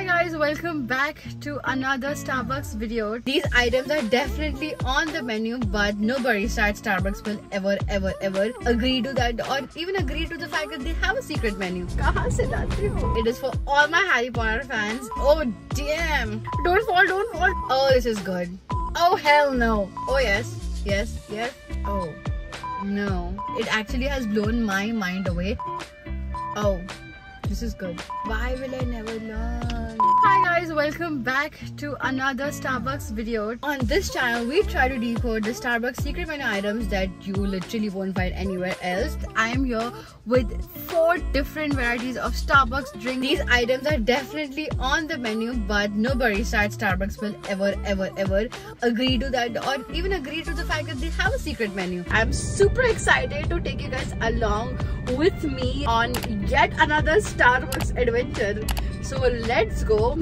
Hi guys, welcome back to another Starbucks video. These items are definitely on the menu, but no barista at Starbucks will ever agree to that or even agree to the fact that they have a secret menu. Kahan se laate ho? It is for all my Harry Potter fans. Oh damn! Don't fall, don't fall. Oh, this is good. Oh hell no. Oh yes. Oh no. It actually has blown my mind away. Oh. This is good. Why will I never learn? Hi guys, welcome back to another Starbucks video. On this channel, we try to decode the Starbucks secret menu items that you literally won't find anywhere else. I am here with 4 different varieties of Starbucks drinks. These items are definitely on the menu, but no barista at Starbucks will ever agree to that or even agree to the fact that they have a secret menu. I'm super excited to take you guys along with me on yet another Starbucks adventure. So let's go.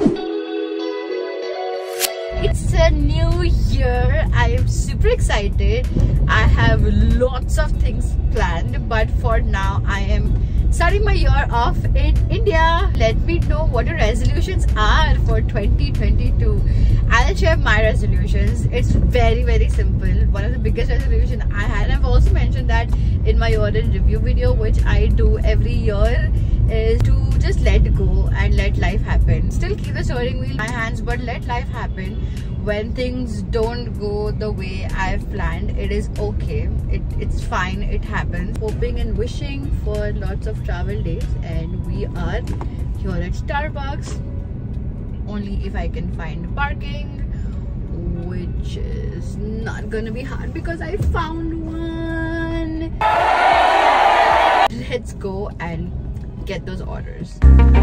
It's a new year. I am super excited. I have lots of things planned, but for now I am starting my year off in India. Let me know what your resolutions are for 2022. I'll share my resolutions. It's very simple. One of the biggest resolutions I had, I've also mentioned that in my year-end review video, which I do every year, is to just let go and let life happen. Still keep the steering wheel in my hands, but let life happen. When things don't go the way I've planned, it is okay. It's fine, it happens. Hoping and wishing for lots of travel days, and we are here at Starbucks. Only if I can find parking, which is not gonna be hard because I found one. Let's go and get those orders.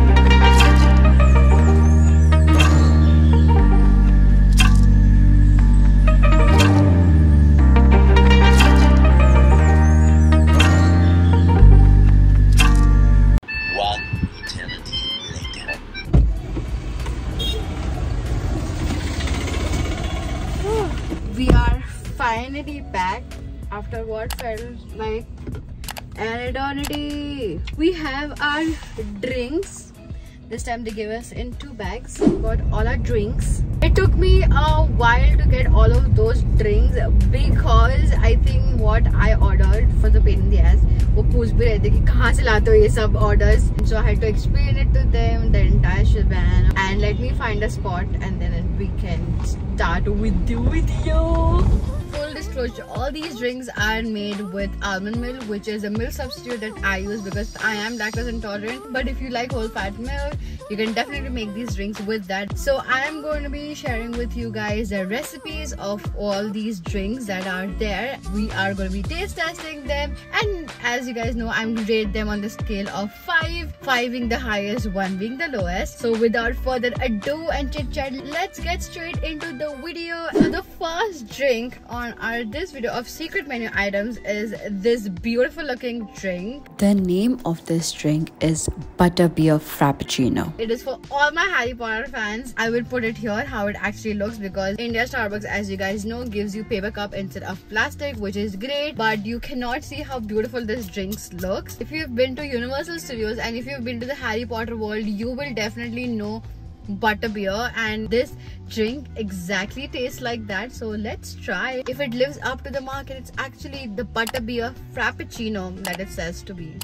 We are finally back after what felt like an eternity. We have our drinks. This time they gave us in 2 bags. We got all our drinks. It took me a while to get all of those drinks because I think what I ordered for the pain in the ass, वो पूछ भी रहे थे कि कहाँ से लाते हो ये सब orders. So I had to explain it to them, the entire shebang, and let me find a spot and then we can start with the video. Full disclosure, all these drinks are made with almond milk, which is a milk substitute that I use because I am lactose intolerant. But if you like whole fat milk, you can definitely make these drinks with that. So I am going to be sharing with you guys the recipes of all these drinks that are there. We are going to be taste testing them, and as you guys know, I'm going to rate them on the scale of 5, 5 being the highest, 1 being the lowest. So without further ado and chit chat, let's get straight into the video. So the first drink on this video of secret menu items is this beautiful looking drink. The name of this drink is Butterbeer Frappuccino. It is for all my Harry Potter fans. I will put it here how it actually looks because India Starbucks, as you guys know, gives you paper cup instead of plastic, which is great, but you cannot see how beautiful this drink looks. If you've been to Universal Studios and if you've been to the Harry Potter world, you will definitely know butterbeer, and this drink exactly tastes like that. So let's try if it lives up to the mark. It's actually the Butterbeer Frappuccino that it says to be.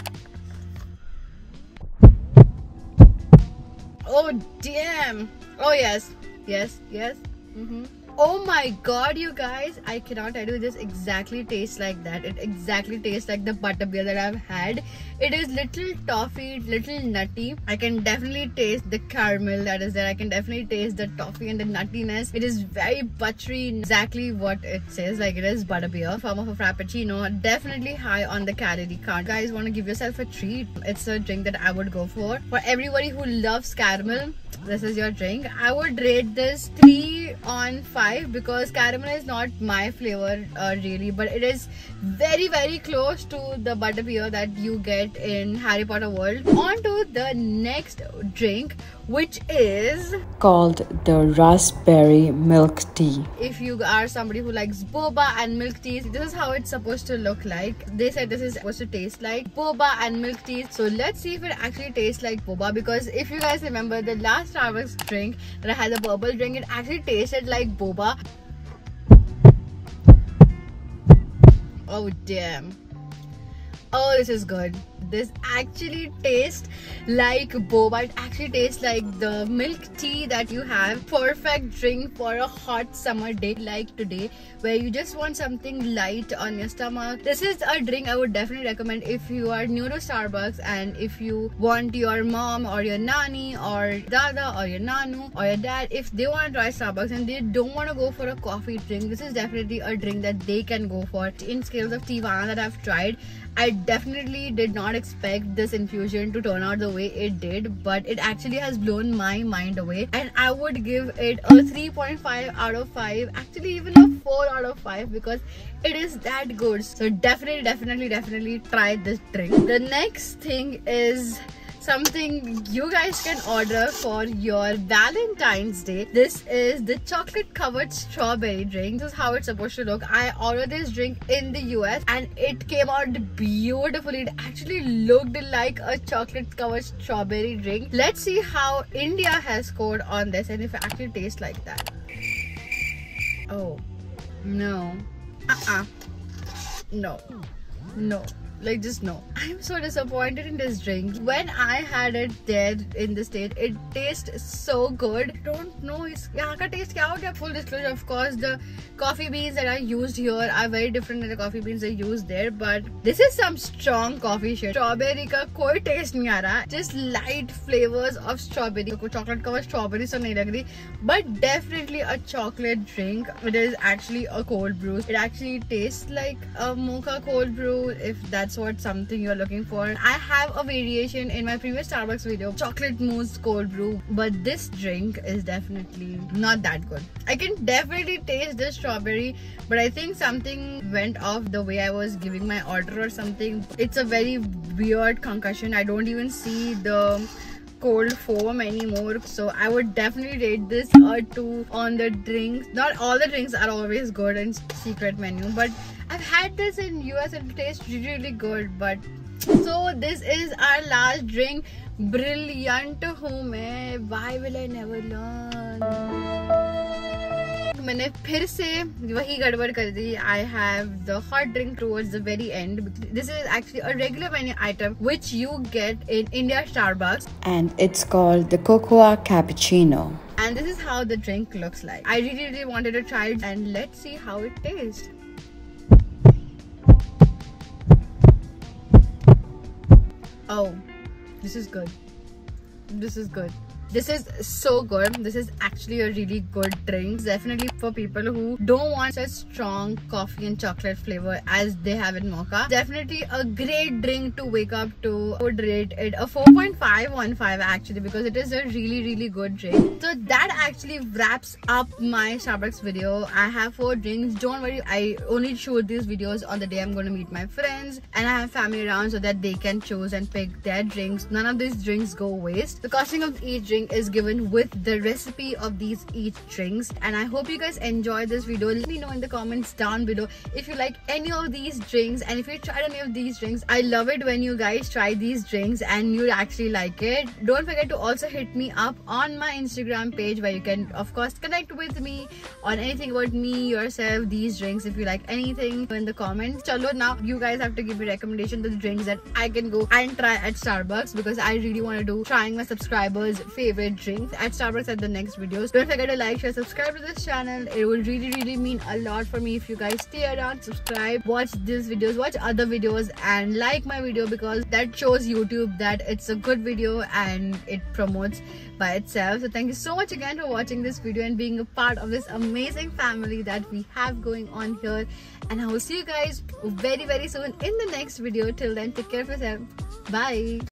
Oh damn! Oh yes. Oh my god, you guys, I cannot tell you, this exactly tastes like that. It exactly tastes like the butterbeer that I've had. It is little toffee, little nutty. I can definitely taste the caramel that is there. I can definitely taste the toffee and the nuttiness. It is very buttery, exactly what it says, like it is butterbeer, form of a frappuccino. Definitely high on the calorie count. Guys, want to give yourself a treat? It's a drink that I would go for. For everybody who loves caramel, this is your drink. I would rate this 3 on 5 because caramel is not my flavor really, but it is very close to the butterbeer that you get in Harry Potter world. On to the next drink, which is called the raspberry milk tea. if you are somebody who likes boba and milk tea, this is how it's supposed to look like. They said this is supposed to taste like boba and milk tea. So let's see if it actually tastes like boba, because if you guys remember the last Starbucks drink that I had, the purple drink, it actually tasted like boba. Oh damn. Oh, this is good. This actually tastes like boba. It actually tastes like the milk tea that you have. Perfect drink for a hot summer day like today, where you just want something light on your stomach. This is a drink I would definitely recommend if you are new to Starbucks, and if you want your mom or your nani or dada or your nanu or your dad, if they want to try Starbucks and they don't want to go for a coffee drink, this is definitely a drink that they can go for. In scales of Teavana that I've tried, I definitely did not expect this infusion to turn out the way it did, but it actually has blown my mind away, and I would give it a 3.5 out of 5, actually even a 4 out of 5, because it is that good. So definitely try this drink. The next thing is something you guys can order for your Valentine's Day. This is the chocolate covered strawberry drink. This is how it's supposed to look. I ordered this drink in the US and it came out beautifully. It actually looked like a chocolate covered strawberry drink. Let's see how India has scored on this and if it actually tastes like that. Oh no, no, like just no. I'm so disappointed in this drink. When I had it there in the state, it tastes so good. I don't know yahan ka taste kya ho gaya. Full disclosure, of course, the coffee beans that I used here are very different than the coffee beans they used there, but this is some strong coffee shit. Strawberry ka koi taste nahi aa raha, just light flavors of strawberry. Chocolate covered strawberry so nahi lag rahi, but definitely a chocolate drink. It is actually a cold brew. It actually tastes like a mocha cold brew, if that's what something you're looking for. I have a variation in my previous Starbucks video, chocolate mousse cold brew, but this drink is definitely not that good. I can definitely taste the strawberry, but I think something went off the way I was giving my order or something. It's a very weird concussion. I don't even see the cold foam anymore, so I would definitely rate this a 2 on the drinks. Not all the drinks are always good in secret menu, but I've had this in US and it tastes really good. But so this is our last drink. Brilliant hu main, why will I never learn? मैंने फिर से वही गड़बड़ कर दी. I have the hot drink towards the very end. This is actually a regular menu item which you get in India Starbucks, and it's called the Cocoa Cappuccino. And this is how the drink looks like. I really wanted to try it, and let's see how it tastes. Oh, this is good. This is good. This is so good. This is actually a really good drink. Definitely for people who don't want such strong coffee and chocolate flavor as they have in mocha. Definitely a great drink to wake up to. I would rate it a 4.515 actually, because it is a really good drink. So that actually wraps up my Starbucks video. I have 4 drinks. Don't worry, I only shoot these videos on the day I'm going to meet my friends, and I have family around so that they can choose and pick their drinks. None of these drinks go waste. The costing of each drink is given with the recipe of these each drinks, and I hope you guys enjoy this video. Let me know in the comments down below if you like any of these drinks, and if you tried any of these drinks. I love it when you guys try these drinks and you actually like it. Don't forget to also hit me up on my Instagram page, where you can of course connect with me on anything about me, yourself, these drinks. If you like anything in the comments. Chalo, now you guys have to give me recommendation to the drinks that I can go and try at Starbucks, because I really want to do trying my subscribers' favorite drinks at Starbucks at the next videos. Don't forget to like, share, subscribe to this channel. It will really mean a lot for me if you guys stay around, subscribe, watch these videos, watch other videos, and like my video, because that shows YouTube that it's a good video and it promotes by itself. So thank you so much again for watching this video and being a part of this amazing family that we have going on here, and I will see you guys very soon in the next video. Till then, take care of yourself. Bye.